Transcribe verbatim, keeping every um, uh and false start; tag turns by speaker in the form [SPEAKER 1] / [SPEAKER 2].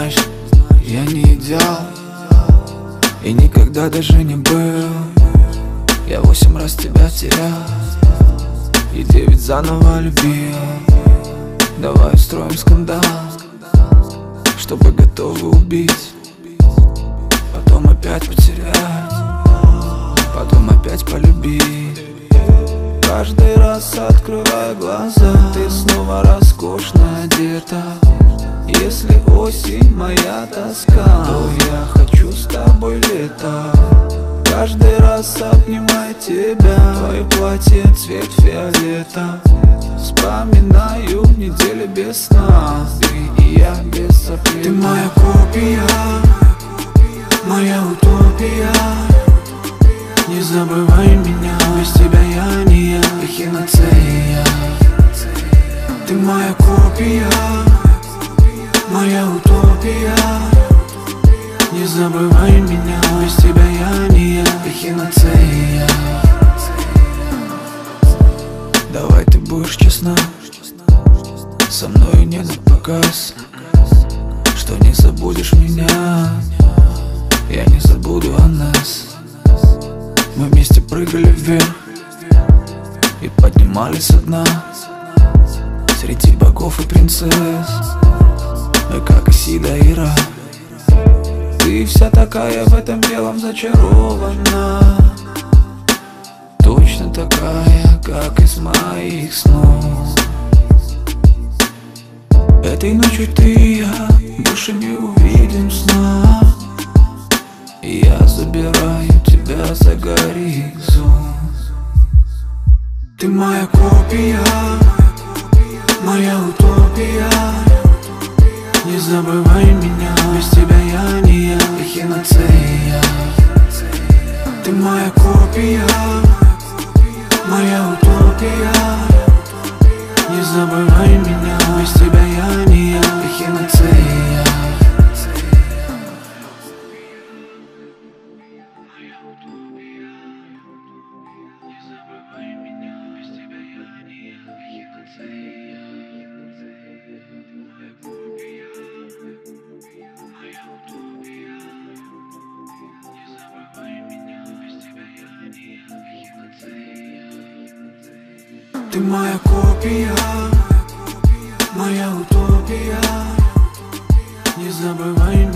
[SPEAKER 1] знаешь, я не идеал и никогда даже не был. Я восемь раз тебя терял и девять заново любил. Давай устроим скандал, чтобы готовы убить, потом опять потерять, потом опять полюбить. Каждый раз открывая глаза, ты снова роскошно одета. Если осень моя тоска, то я хочу с тобой лето. Каждый раз обнимая тебя, твое платье цвет фиолета. Вспоминаю недели без сна, ты и я без соплей. Ты моя копия, моя утопия. Не забывай меня, без тебя я не я, эхинацея. Ты моя копия, моя утопия. Не забывай меня, без тебя я не я, эхинацея. Давай ты будешь честна, со мною не напоказ, что не забудешь меня, я не забуду о нас. Мы вместе прыгали вверх и поднимались со дна, среди богов и принцесс, мы как Исида и Ра. Ты вся такая в этом белом зачарована, точно такая, как из моих снов. Этой ночью ты и я больше не увидим сна. Я забираю тебя за горизонт. Ты моя копия, моя утопия. Не забывай меня, без тебя я не я, эхинацея. Ты моя копия, моя утопия. Не забывай меня, без тебя я не я, эхинацея. Ты моя копия, моя утопия. Не забывай меня.